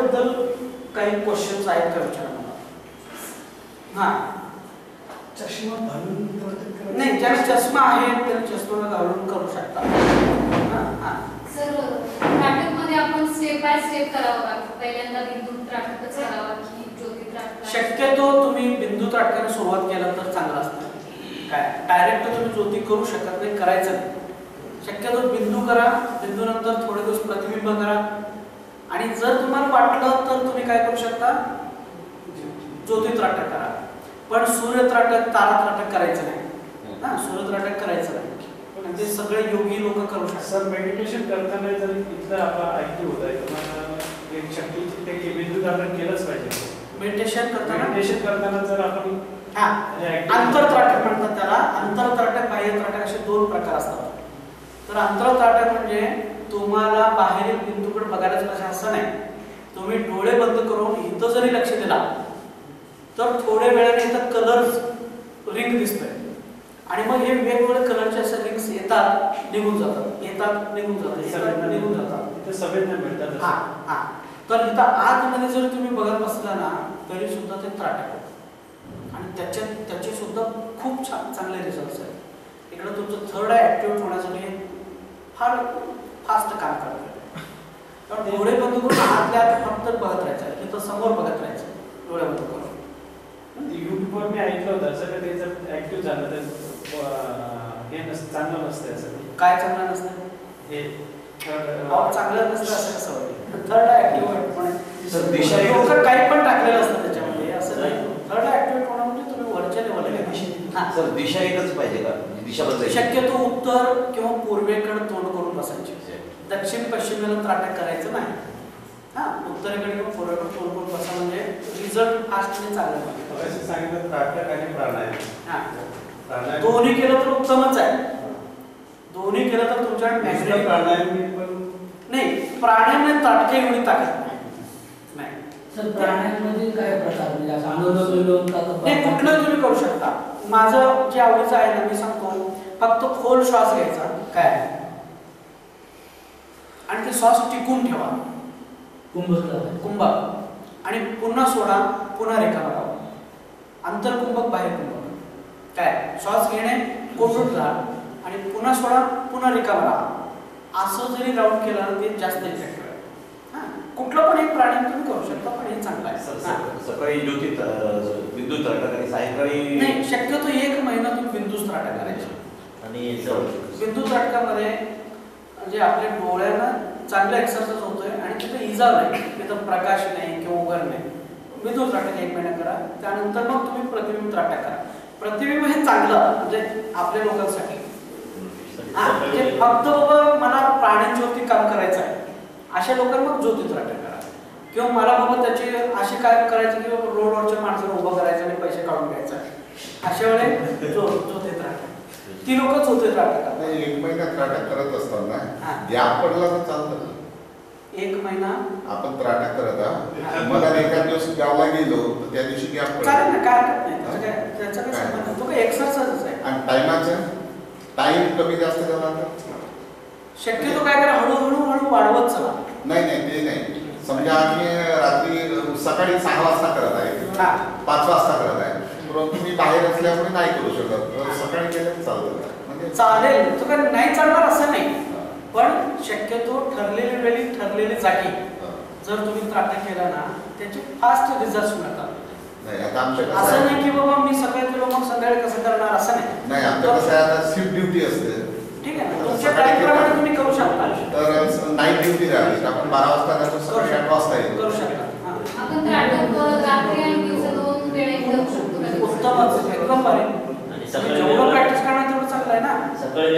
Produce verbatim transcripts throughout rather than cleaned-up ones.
त्याबद्दल काही क्वेश्चन्स आहेत का विचारा मला. हां, चष्मा घालून नाही, ज्याला चष्मा आहे त्याला चष्मा घालून करू शकता. हां हां सर, त्राटकमध्ये आपण स्टेप बाय स्टेप करावं का? पहिल्यांदा बिंदू त्राटकच करावा की ज्योती त्राटक? शक्यतो तुम्ही बिंदू त्राटकाने सुरुवात केलं तर चांगलं असतं. काय डायरेक्ट तुम्ही ज्योती करू शकत नाही, करायचं नाही. शक्यतो बिंदू करा, बिंदू नंतर थोडे दिवस प्रतिबिंब करा, आणि जर तुम्हाला वाटलं तर तुम्ही काय करू शकता, ज्योती त्राटक करा. पण सूर्य त्राटक, तारा त्राटक करायचं नाही. हा, सूर्य त्राटक करायचं नाही. म्हणजे सगळे योगी लोक करू शकतात. सर, मेडिटेशन करताना जर इथलं आपला ऍक्टिव्ह होत आहे तर एक शक्तीची ते बिंदू त्राटक केलंच पाहिजे. मेडिटेशन करताना मेडिटेशन करताना जर आपण हा अंतरत्राटक म्हणतात त्याला. अंतरत्राटक, बाह्य त्राटक असे दोन प्रकार असतात. तर अंतरत्राटक म्हणजे तुम्हाला बाहेरील बिंदूकडे बघायलाच पाहिजे असं नाही. तुम्ही डोळे बंद करून इथं जरी लक्ष दिला तर थोड्या वेळाने इथं कलर्स रिंग दिसतोय, आणि मग हे वेगवेगळे कलरचे असे रिंग्स येतात, निघून जातात, येतात, निघून जातात, येतात, निघून जातात. तिथे संवेदना मिळतात. हा हा तर इथं आतमध्ये जर तुम्ही बघत बसला ना तरी सुद्धा ते त्राटक होतं, आणि त्याच्यात त्याचे सुद्धा खूप छान चांगले रिझल्ट्स आहेत. इकडं तुमचं थर्ड आय ॲक्टिव्ह होण्यासाठी फार फास्ट काम करतं. कारण डोळे बंद करून आतल्या आत फक्त बघत राहायचं, तिथं समोर बघत राहायचं डोळे बंद करून. युट्यूबवर मी ऐकलं होतं सर, ते जर ऍक्टिव्ह झालं तर हे नसतं, चांगलं नसतं. असं काय चांगलं नसतं? हे चांगलं नसतं असं कसं वाटतं? थर्ड आय ॲक्टिव्ह होणं काही पण टाकलेलं असतं त्याच्यामध्ये, असं नाही. थर्ड आय ॲक्टिव्ह होणं म्हणजे तुम्ही वरच्या लेवलला सर दिशा एकच पाहिजे का? दिशा बदलायची? शक्यतो उत्तर किंवा पूर्वेकडे तोंड करून बसायचे. दक्षिण पश्चिमेला त्राटक करायचं नाही. हा, उत्तरेकडे किंवा पूर्वेकडे तोंड करून बसा म्हणजे रिझल्ट फास्टली चांगला मिळतो. असं सांगितलं त्राटक आणि प्राणायाम. हा, दोन्ही केलं तर उत्तमच आहे. दोन्ही केलं तर तुमच्याकडे मॅग्नेटिक प्राणायाम पण नाही, प्राणायाम त्राटके एवढी ताकद नाही. सर, प्राणायाममध्ये काय प्रकार म्हणजे असं अनुलोम विलोम का? नाही, कुठलं तुम्ही करू शकता. माझं जे आवडीचं आहे ना, मी सांगतो, फक्त खोल श्वास घ्यायचा काय, आणि ते श्वास टिकून ठेवा कुंभक कुंभक, आणि पुन्हा सोडा, पुन्हा रेखा लावा. अंतरकुंभक, बाहेर कुंभक. काय श्वास घेणे, कोंडून राहा, आणि पुन्हा सोडा, पुन्हा रेखा लावा. असं जरी राऊंड केला तर ते जास्त इफेक्टिव्ह आहे. हा, कुठलं पण एक प्राणायाम तुम्ही करू शकता, पण हे चांगलं आहे. सकाळी ज्योती बिंदू त्राटक आणि सायंकाळी नाही, शक्यतो एक महिना तुम्ही बिंदू त्राटक करायचे. आणि बिंदू त्राटकामध्ये म्हणजे आपल्या डोळ्यांना चांगला एक्सरसाइज होतोय, आणि तिथं इजा नाही, तिथं प्रकाश नाही किंवा उघड नाही. बिंदू त्राटक एक महिना करा, त्यानंतर मग तुम्ही प्रतिबिंब त्राटक करा. प्रतिबिंब हे चांगलं म्हणजे आपल्या लोकांसाठी. म्हणजे फक्त बाबा मला प्राण्यांच्यावरती काम करायचं आहे अशा लोकांना मग ज्योती त्राटक करा, किंवा मला बाबा त्याची अशी काय करायचं की रोडवरच्या माणसाला उभं करायचं आणि पैसे काढून घ्यायचं, अशा वेळेस ज्योती त्राटक. ती लोकच होते त्राटक. एक महिना त्राटक करत असताना गॅप पडला तर चालतं. एक महिना आपण त्राटक करत आहात, मला एका दिवस गावला गेलो तर त्या दिवशी गॅप पडला चालेल ना, काय हरकत नाही. त्याचं काय त्याचा काय संबंध नाही, तो काय एक्सरसाइजच आहे. आणि टायमाचं टाइम कमी जास्त झाला तर शक्यतो काय करा, हळूहळू हळू वाढवत चला. नाही नाही ते नाही. समजा आम्ही रात्री सकाळी सहा वाजता करत आहे, पाच वाजता करत आहे, परंतु मी बाहेर असल्यामुळे नाही करू शकत. सकाळी केलं चालतं म्हणजे चालेल, तो काय नाही चालणार असं नाही. पण शक्यतो ठरलेली वेळी ठरलेली जागी जर तुम्ही त्राटक केला ना त्याचे फास्ट रिझल्ट मिळतात. असं नाही की बाबा मी सकाळी केलो मग संध्याकाळी कसं करणार, असं नाही. नाही, आमचं कसं आहे आता शिफ्ट ड्युटी असते. ठीक आहे ना, तुमच्या टाईमप्रमाणे तुम्ही करू शकता. तर नाईट ड्युटी राहिली आपण बारा वाजता करतो, सकाळी आठ वाजता येतो. करू शकता. आपण त्राटक रात्री आणि दिवसा दोन वेळा करू शकतो. उत्तमच, एकदम भारी. जेवढं प्रॅक्टिस करणार तेवढं चांगलं आहे ना.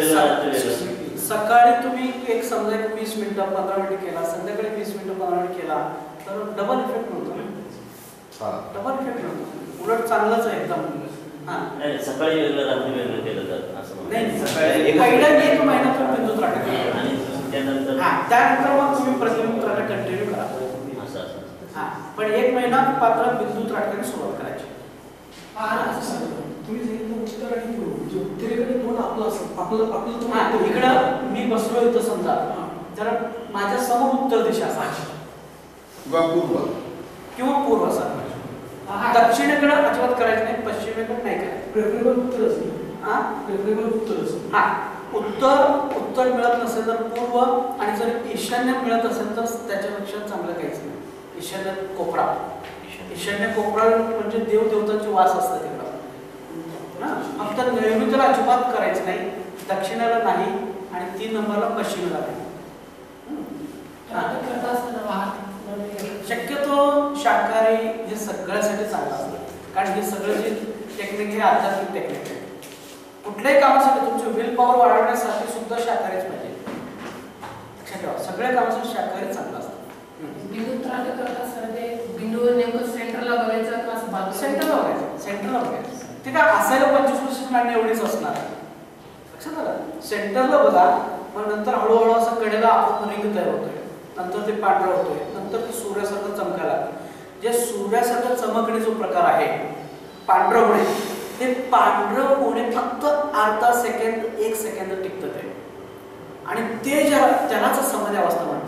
सकाळी तुम्ही एक समजा एक वीस मिनिटं पंधरा मिनिटं केला, संध्याकाळी वीस मिनिटं पंधरा मिनिट केला तर डबल इफेक्ट मिळतो ना. डबल इफेक्ट मिळतो, उलट चांगलंच आहे एकदम. नाही, सकाळी वेगळं रात्री वेगळं केलं जातं असं नाही. पहिला एक महिना तुम्ही बिंदू त्राटक करा, आणि त्यानंतर त्यानंतर मग तुम्ही प्रतिबिंब त्राटक कंटिन्यू करा. असं असं हा, पण एक महिना पात्र बिंदू त्राटकाने सुरुवात करायची. तुम्ही सांगितलं उत्तर आणि पूर्व, उत्तरेकडे तोंड आपलं असतं, आपलं आपलं हा, इकडं मी बसलो इथं समजा, तर माझ्या समोर उत्तर दिशा असायची. किंवा पूर्व किंवा पूर्व असायला पाहिजे. दक्षिणेकडे अजिबात करायचं नाही, पश्चिमेकडे नाही करायचं. प्रेफरेबल उत्तर असेल. हा प्रेफरेबल उत्तर असेल. हा उत्तर उत्तर मिळत नसेल तर पूर्व, आणि जर ईशान्य मिळत असेल तर त्याच्यापेक्षा चांगलं काहीच नाही. ईशान्य कोपरा, ईशान्य कोपरा म्हणजे देव देवतांची वास असतात तिकडं ना. फक्त नैऋत्याला अजिबात करायचं नाही, दक्षिणेला नाही, आणि तीन नंबरला पश्चिमेला नाही. शक्यतो शाकाहारी हे सगळ्यासाठी चांगलं असतं, कारण हे सगळं जे टेक्निक हे आध्यात्मिक टेक्निक आहे. कुठल्याही कामासाठी तुमची विल पॉवर वाढवण्यासाठी सुद्धा शाकाहारीच पाहिजे. लक्षात ठेवा, सगळ्या कामासाठी शाकाहारी चांगलं असतं. बिंदू त्राटक करत असताना ते बिंदू नेमकं सेंटरला बघायचं का असं बाजूला? सेंटरला बघायचं, सेंटरला बघायचं. ते काय असायला पंचवीस वर्ष नाणी एवढीच असणार. लक्षात आलं? सेंटरला बघा, मग नंतर हळूहळू असं कडेला आपण रिंग तयार होतोय, नंतर ते पांढरं होतोय, नंतर ते सूर्यासारखं चमकायला लागतं. जे सूर्यासारखं चमकणे जो प्रकार आहे पांढरं होणे, ते पांढरं होणे फक्त अर्धा सेकंड एक सेकंद टिकतं ते, आणि ते ज्या त्यालाच समाधी अवस्था म्हणतात.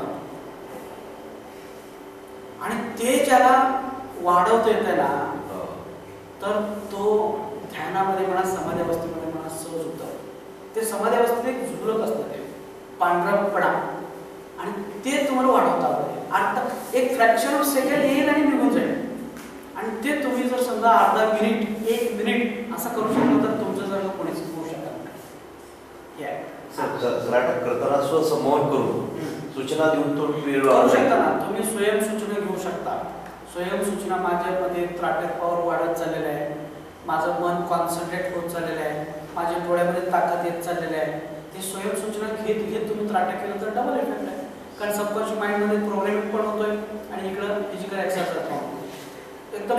आणि ते ज्याला वाढवता येतं ना, तर तो ध्यानामध्ये म्हणा, समाधी अवस्थेमध्ये म्हणा सहज होतं. ते समाधी अवस्थेत एक झुलक असतं, ते पांढरापणा, आणि ते तुम्हाला वाढवता आलं. अर्धा एक फ्रॅक्शन ऑफ सेकंड येईल आणि निघून जाईल. आणि ते तुम्ही जर समजा अर्धा मिनिट एक मिनिट असं करू शकता तर तुमचं जर कोणीच होऊ शकत नाही. नाटक करताना स्वसंमोहन करून सूचना देऊन तो वेळ करू शकता ना तुम्ही. स्वयंसूचना घेऊ शकता. स्वयंसूचना माझ्यामध्ये त्राटक पॉवर वाढत चाललेलं आहे, माझं मन कॉन्सन्ट्रेट होत चाललेलं आहे, माझ्या डोळ्यामध्ये ताकद येत चाललेली आहे. ते स्वयंसूचना घेत घेत तुम्ही त्राटक केलं तर डबल इफेक्ट आहे, कारण सबकॉन्शियस माइंडमध्ये प्रोग्रामिंग पण होतोय आणि इकडं फिजिकल एक्सरसाइज पण होतोय. एकदम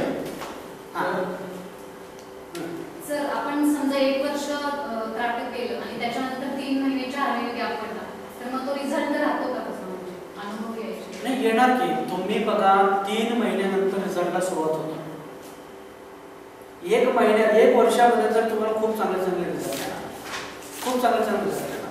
सर, आपण समजा एक वर्ष त्राटक केलं आणि त्याच्यानंतर तीन महिने चार महिने गॅप पडला, तर मग तो रिझल्ट राहतो का? कसं म्हणजे अनुभव यायचे नाही येणार की. तुम्ही बघा, तीन महिन्यानंतर रिझल्टला सुरुवात होतो. एक महिन्या एक वर्षामध्ये तर तुम्हाला खूप चांगले चांगले रिझल्ट येणार, खूप चांगले चांगले रिझल्ट येणार.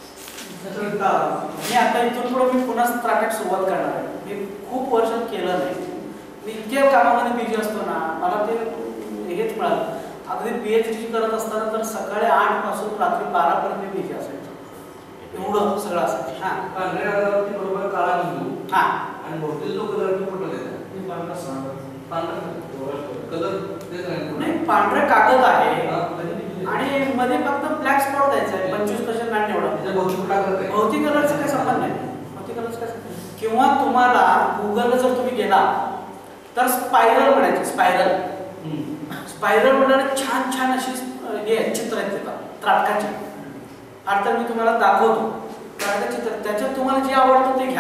मी आता इथून पुढे मी पुन्हा त्राटक सुरुवात करणार आहे. मी खूप वर्ष केलं नाही, मी इतक्या कामामध्ये बिझी असतो ना, मला ते हेच मिळालं. अगदी पीएचडी करत असताना तर सकाळी आठ पासून रात्री बारा पर्यंत मी बिझी असायचो, एवढं सगळं असायचं. हा पांढऱ्या कागदावरती बरोबर काळा बिंदू हा आणि भोवती जो कलर तो कुठं देतात? पांढरा सांगा. पांढरा कलर देत नाही. नाही, पांढरा कागद आहे आणि मध्ये फक्त ब्लॅक स्पॉट द्यायचा आहे, पंचवीस पर्सेंट नाट एवढं. भौतिक कलरचा काही संबंध नाही. भौतिक कलरचा काय संबंध. किंवा तुम्हाला गुगलला जर तुम्ही गेला तर स्पायरल म्हणायचे, स्पायरल स्पायरल म्हणाले छान छान अशी हे चित्र आहेत तिथं त्राटकाची. अर्थात मी तुम्हाला दाखवतो त्राटक चित्र, त्याच्यात तुम्हाला जे आवडतं ते घ्या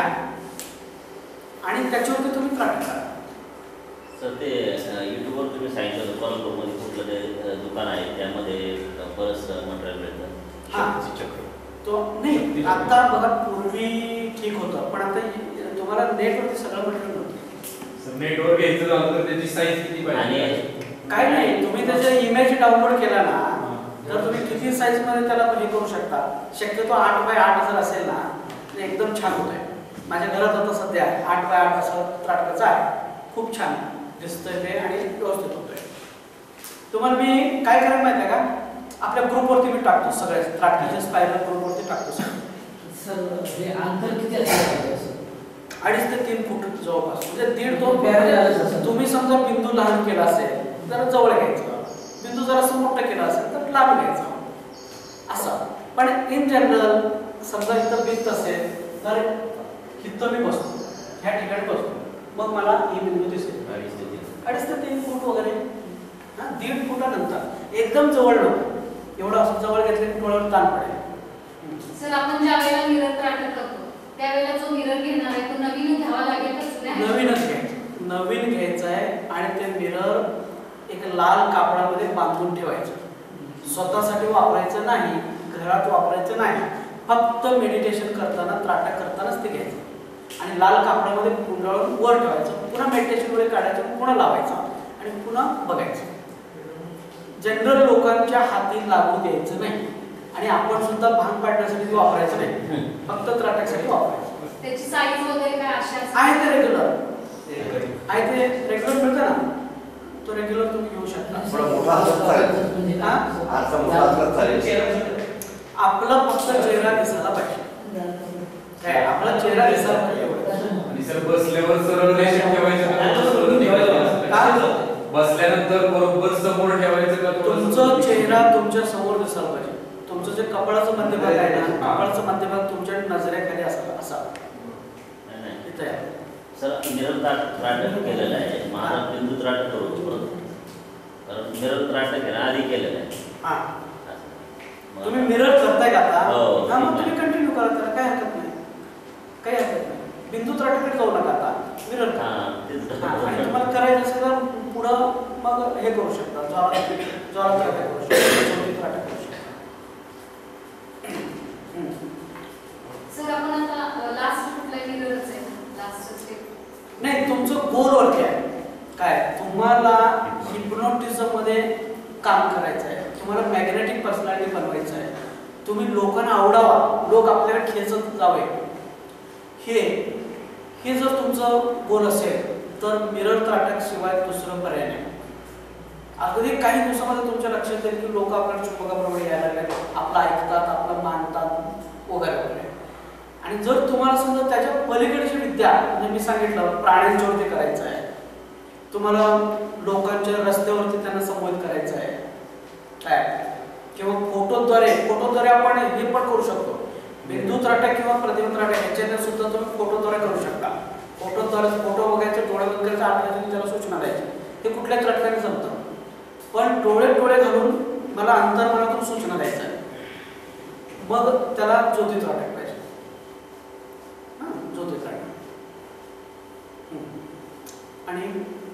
आणि त्याच्यावरती तुम्ही त्राटक करा. सर, ते युट्यूबवर तुम्ही सांगितलं कोल्हापूरमध्ये कुठलं ते दुकान आहे त्यामध्ये बरंच मटेरियल मिळतं. हां चक्र तो नाही, आता बघा पूर्वी ठीक होतं, पण आता तुम्हाला नेटवरती सगळं मटेरियल मिळतं. नेटवर घ्यायचं झालं तर त्याची साईज किती पाहिजे? आणि काय नाही, तुम्ही त्याचा इमेज डाउनलोड केला ना, तर तुम्ही किती साईज मध्ये त्याला हे करू शकता. शक्यतो आठ बाय आठ जर असेल ना तर एकदम छान होतंय. माझ्या घरात आता सध्या आठ बाय आठ असं त्राटकाचं आहे, खूप छान दिसतंय ते आणि व्यवस्थित होतोय. तुम्हाला मी काय करायला माहिती आहे का, आपल्या ग्रुपवरती मी टाकतो सगळे त्राटकाचे स्पायरल ग्रुपवरती टाकतो सगळं. सर हे अंतर किती असेल? अडीच ते तीन फूट जवळपास, म्हणजे दीड दोन Parallel फूट. असेल. तुम्ही समजा बिंदू लहान केला असेल तर जवळ घ्यायचं, बिंदू जर असं मोठं केला असेल तर लांब घ्यायचं असं. पण इन जनरल समजा इथं भिंत असेल तर इथं मी बसतो, ह्या ठिकाणी बसतो, मग मला ही बिंदू दिसेल अडीच ते तीन अडीच ते तीन फूट वगैरे. हा दीड फुटानंतर एकदम जवळ नको, एवढं असं जवळ घेतलं की डोळ्यावर ताण पडेल. सर, आपण ज्या वेळेला मिरर त्राटक करतो त्यावेळेला जो मिरर घेणार आहे तो नवीन घ्यावा लागेल का जुन्या? नवीनच घ्यायचं, नवीन घ्यायचं आहे आणि ते मिरर एक लाल कापडामध्ये बांधून ठेवायचं. स्वतःसाठी वापरायचं नाही, घरात वापरायचं नाही, फक्त मेडिटेशन करताना त्राटक करतानाच ते घ्यायचं आणि लाल कापडामध्ये गुंडाळून वर ठेवायचं. पुन्हा मेडिटेशन वर काढायचं, पुन्हा लावायचं आणि पुन्हा बघायचं. जनरल लोकांच्या हाती लागू द्यायचं नाही आणि आपण सुद्धा भांग पाडण्यासाठी वापरायचं नाही, फक्त त्राटकासाठी वापरायचं. त्याची साईज वगैरे काय अशा आहे ते रेग्युलर ते रेग्युलर मिळतं ना, तो रेग्युलर तुम्ही घेऊ शकता. थोडा मोठा असला चालेल. हा? आरसा मोठा असला चालेल. आपला फक्त चेहरा दिसायला पाहिजे. काय आपला चेहरा दिसायला पाहिजे. आणि सर बसल्यावर सरळ रेषेत ठेवायचं का? बसल्यानंतर बरोबर समोर ठेवायचं का? तुमचा चेहरा तुमच्या समोर दिसायला पाहिजे. तुमचं जे कपाळाचं मध्यभाग आहे ना, कपाळाचं मध्यभाग तुमच्या नजरेखाली असावा असावा. इथे आहे. सर मिरर त्राटक केलेलं आहे, माझा बिंदू त्राटक करू परत, कारण मिरर त्राटक आहे ना आधी केलेलं आहे. हा तुम्ही मिरर करताय का आता? हो. हा मग तुम्ही कंटिन्यू करा, त्याला काय हरकत नाही, काही हरकत नाही. बिंदू त्राटकडे जाऊ नका आता, मिरर करा. हां तेच. हा, आणि तुम्हाला करायचं असेल तर पुढं मग हे करू शकता, ज्वाला ज्वाला त्राटक करू शकता, ज्योती त्राटक करू शकता. सर आपण आता लास्ट कुठला मिररच आहे लास्ट स्टेप. नाही, तुमचं गोलवरती आहे काय, तुम्हाला हिप्नोटिझम मध्ये काम करायचं आहे, तुम्हाला मॅग्नेटिक पर्सनॅलिटी बनवायचं आहे, तुम्ही लोकांना आवडावा, लोक आपल्याकडे खेचत जावे, हे हे जर तुमचं गोल असेल तर मिरर त्राटक शिवाय दुसरं पर्याय नाही. अगदी काही दिवसामध्ये तुमच्या लक्षात येईल की लोक आपल्याला चुंबकाप्रमाणे यायला लागले, आपलं ऐकतात, आपलं मानतात वगैरे वगैरे. आणि जर तुम्हाला समजा त्याच्या पलीकडची विद्या, म्हणजे मी सांगितलं प्राण्यांच्यावरती करायचं आहे, तुम्हाला लोकांच्या रस्त्यावरती त्यांना संबोधित करायचं आहे काय, किंवा फोटोद्वारे फोटोद्वारे आपण हे पण करू शकतो, बिंदू त्राटक किंवा प्रतिबिंब त्राटक याच्याने सुद्धा तुम्ही फोटोद्वारे करू शकता. फोटोद्वारे फोटो बघायचे, डोळे बंद करायचे, आतल्या त्याला सूचना द्यायची, ते कुठल्या त्राटकाने जमतं. पण डोळे डोळे घालून मला अंतर्मनातून सूचना द्यायचं आहे, मग त्याला ज्योती त्राटक पाहिजे. हा ज्योती त्राटक. आणि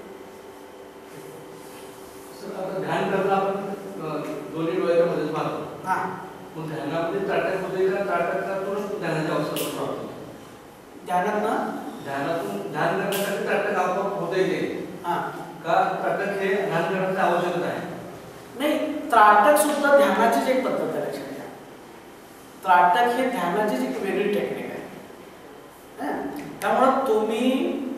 सर आता ध्यान करता आपण दोन्ही डोळ्याच्या मध्येच पाहतो. हा मग ध्यानामध्ये त्राटकमध्ये का त्राटकातूनच ध्यानाची अवस्था प्राप्त होते? ध्यानात ना ध्यानातून ध्यान करण्यासाठी त्राटक आपोआप होता येते हा का? त्राटक हे ध्यान करण्याची आवश्यकता आहे? नाही, त्राटक सुद्धा ध्यानाचीच एक पद्धत आहे, लक्षात घ्या. त्राटक हे ध्यानाचीच एक वेगळी टेक्निक आहे. त्यामुळं तुम्ही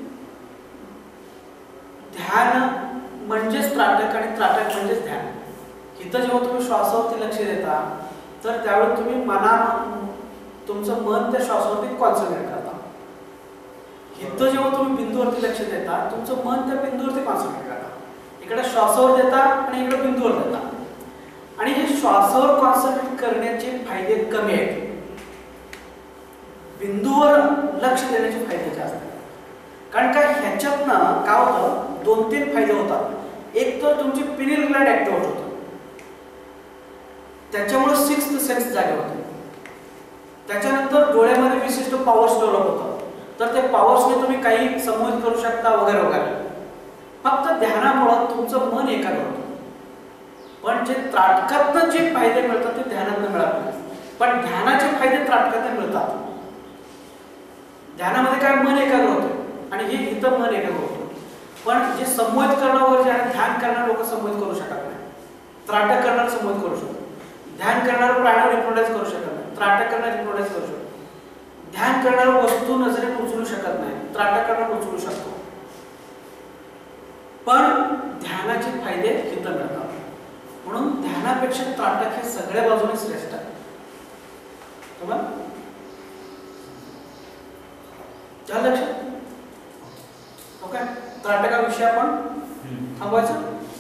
ध्यान म्हणजेच त्राटक आणि त्राटक म्हणजेच ध्यान. इथं जेव्हा तुम्ही श्वासावरती लक्ष देता तर त्यावेळी तुम्ही मना तुमचं मन त्या श्वासावरती कॉन्सन्ट्रेट करता. इथं जेव्हा तुम्ही बिंदूवरती लक्ष देता तुमचं मन त्या बिंदूवरती कॉन्सन्ट्रेट करता. इकडे श्वासावर देता आणि इकडे बिंदूवर देता. आणि हे श्वासावर कॉन्सन्ट्रेट करण्याचे फायदे कमी आहेत, बिंदूवर लक्ष देण्याचे फायदे जास्त आहेत. कारण का ह्याच्यातनं काय होतं, दोन तीन फायदे होतात. एक तर तुमची पिनियल ग्लँड ऍक्टिव्ह होतं, त्याच्यामुळे सिक्स्थ सेन्स जागे होते. त्याच्यानंतर डोळ्यामध्ये विशिष्ट पॉवर्स डेव्हलप होतात, तर ते पॉवर्सने तुम्ही काही संमोहित करू शकता वगैरे वगैरे. फक्त ध्यानामुळं तुमचं मन एकाग्र होतं. पण जे त्राटकातनं जे फायदे मिळतात ते ध्यानातनं मिळत नाही, पण ध्यानाचे फायदे त्राटकातनं मिळतात. ध्यानामध्ये काय मन एकाग्र होतं आणि हे इथं मन एकाग्र होतं. पण जे संमोहित करणं वगैरे आहे, ध्यान करणारे लोक संमोहित करू शकत नाही, त्राटक करणारे संमोहित करू शकतो. ध्यान करणारे प्राण्यावर हिप्नोटाइज करू शकत नाही, त्राटक करणारे हिप्नोटाइज करू शकतो. ध्यान करणारा वस्तू नजरेने उचलू शकत नाही, त्राटक करणारा उचलू शकतो. पण ध्यानाचे फायदे इथं मिळतात. म्हणून ध्यानापेक्षा त्राटक हे सगळ्या बाजूने श्रेष्ठ आहे. झालं लक्षात? ओके, त्राटकाविषयी आपण थांबवायचं.